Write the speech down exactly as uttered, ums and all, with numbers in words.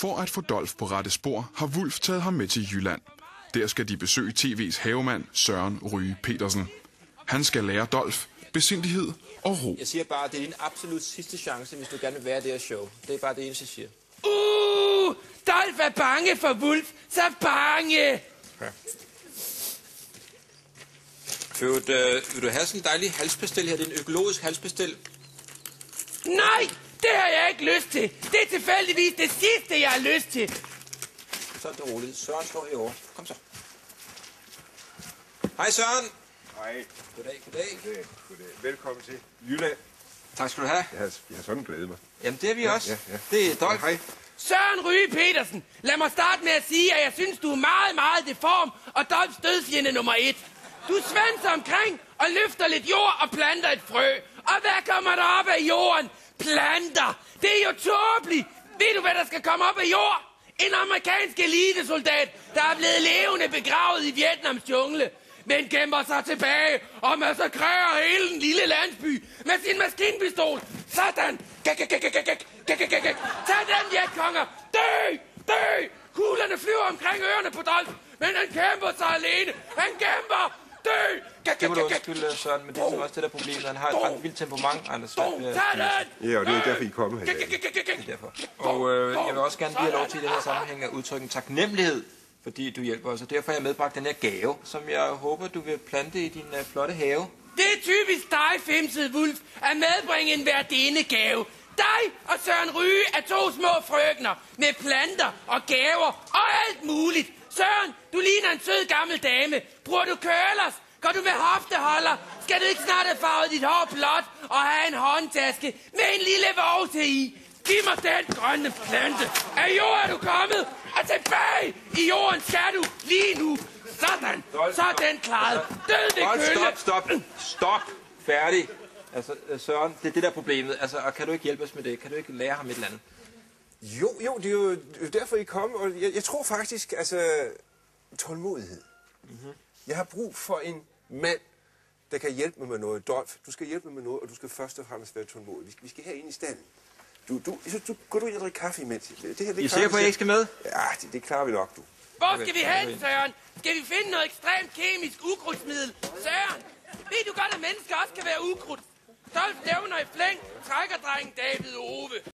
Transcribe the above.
For at få Dolf på rette spor, har Wulff taget ham med til Jylland. Der skal de besøge T V's havemand Søren Ryge Petersen. Han skal lære Dolf besindighed og ro. Jeg siger bare, at det er din absolut sidste chance, hvis du gerne vil være det her show. Det er bare det eneste, jeg siger. Uh, Dolf er bange for Wulff. Så bange! Ja. Vil, øh, vil du have sådan en dejlig halspastil her? Det er en økologisk halspastil. Nej, det har jeg ikke lyst til. Det er tilfældigvis det sidste, jeg har lyst til. Så er det roligt. Søren står herovre. Kom så. Hej Søren. Hej. Goddag, goddag. Goddag, goddag. Velkommen til Jylland. Tak skal du have. Jeg har, jeg har sådan glædet mig. Jamen det er vi ja, også. Ja, ja. Det er Dolf. Ja, hej. Søren Ryge Petersen, lad mig starte med at sige, at jeg synes, du er meget, meget deform og Dolfs dødsfjende nummer et. Du svanser omkring og løfter lidt jord og planter et frø. Og hvad kommer der op af jorden? Planter. Det er jo tåbeligt. Ved du, hvad der skal komme op af jord? En amerikansk elitesoldat, der er blevet levende begravet i Vietnams jungle, men kæmper sig tilbage og massakrerer hele den lille landsby med sin maskinpistol. Sådan. Gæk, gæk, gæk, gæk, gæk, gæk, gæk, gæk. Sådan, jetkonger. Dø, dø. Kuglerne flyver omkring ørerne på Dolf, men han kæmper sig alene. Han kæmper. Dø. Gæk, Det må gæk, du gæk, undskylde, Søren, men det er også det der problem. Han har et ret vildt temperament, og han er svært ved at Sådan. Ja, og det er derfor, I er kommet her i dag. Gæk, gæk, gæk, gæk. derfor. Og øh, jeg vil også gerne give jer lov til i den her sammenhæng at udtrykke en taknemmelighed, fordi du hjælper os. Og derfor har jeg medbragt den her gave, som jeg håber, du vil plante i din uh, flotte have. Det er typisk dig, femsede Wulff, at medbringe en værdindegave. Dig og Søren Ryge er to små frøkner med planter og gaver og alt muligt. Søren, du ligner en sød gammel dame. Bruger du curlers? Går du med hofteholder? Skal du ikke snart have farvet dit hår blåt og have en håndtaske med en lille vovse i? Giv mig den grønne plante. Af jord er du kommet, og tilbage i jorden skal du lige nu. Sådan, så er den klaret. Død det kølle. Stop, stop, stop. Færdig. Altså, Søren, det er det der problemet. Altså, og kan du ikke hjælpe os med det? Kan du ikke lære ham et eller andet? Jo, jo, det er jo derfor, I er kommet. Og jeg, jeg tror faktisk, altså, tålmodighed. Mm-hmm. Jeg har brug for en mand, der kan hjælpe mig med noget. Dolf, du skal hjælpe mig med noget, og du skal først og fremmest være tålmodig. Vi skal, vi skal herinde i stallen. Du, du, så, du, går du ind og drikker kaffe imens? Det, det her, det I er sikker på, at jeg ikke skal med? Ja, det, det klarer vi nok, du. Hvor skal vi hen, Søren? Skal vi finde noget ekstremt kemisk ukrudtsmiddel? Søren, ved du godt, at mennesker også kan være ukrudt? Dolf nævner i flæng, trækker drengen David Ove.